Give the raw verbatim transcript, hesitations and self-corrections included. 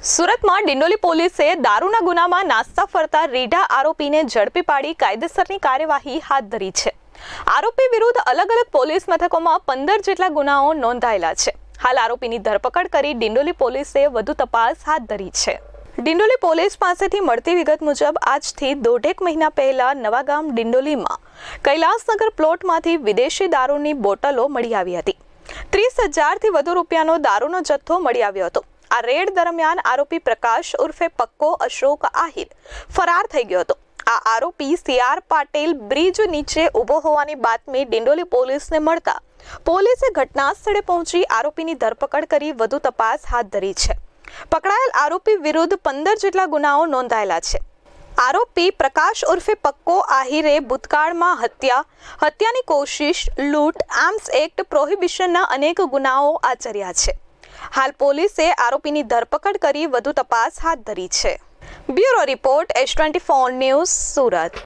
સુરતમાં ડિંડોલી પોલીસે દારૂના ગુનામાં નાસ્તા ફરતા રીઢા આરોપીને ઝડપી પાડી કાયદેસરની કાર્યવાહી હાથ ધરી છે। આરોપી વિરુદ્ધ અલગ અલગ પોલીસ મથકોમાં પંદર જેટલા ગુનાઓ નોંધાયેલા છે। હાલ આરોપીની ધરપકડ કરી ડિંડોલી પોલીસે વધુ તપાસ હાથ ધરી છે। ડિંડોલી પોલીસ પાસેથી મળતી વિગત મુજબ આજથી દોઢેક મહિના પહેલા નવાગામ ડિંડોલીમાં કૈલાસનગર પ્લોટમાંથી વિદેશી દારૂની બોટલો મળી આવી હતી। ત્રીસ હજારથી વધુ રૂપિયાનો દારૂનો જથ્થો મળી આવ્યો હતો। આ રેડ દરમિયાન આરોપી પ્રકાશ ઉર્ફે પક્કો અશોક આહિર ફરાર થઈ ગયો હતો। આ આરોપી સીઆર પાટીલ બ્રિજ નીચે ઊભો હોવાની બાતમી ડિંડોલી પોલીસને મળતા પોલીસે ઘટના સ્થળે પહોંચી આરોપીની ધરપકડ કરી વધુ તપાસ હાથ ધરી છે। પકડાયેલ આરોપી વિરુદ્ધ પંદર જેટલા ગુનાઓ નોંધાયેલા છે। આરોપી પ્રકાશ ઉર્ફે પક્કો આહિરે ભૂતકાળમાં હત્યા, હત્યાની કોશિશ, લૂંટ, આર્મ્સ એક્ટ પ્રોહિબિશનના અનેક ગુનાઓ આચર્યા છે। હાલ પોલીસે આરોપીની ધરપકડ કરી વધુ તપાસ હાથ ધરી છે। Bureau report S twenty four news Surat.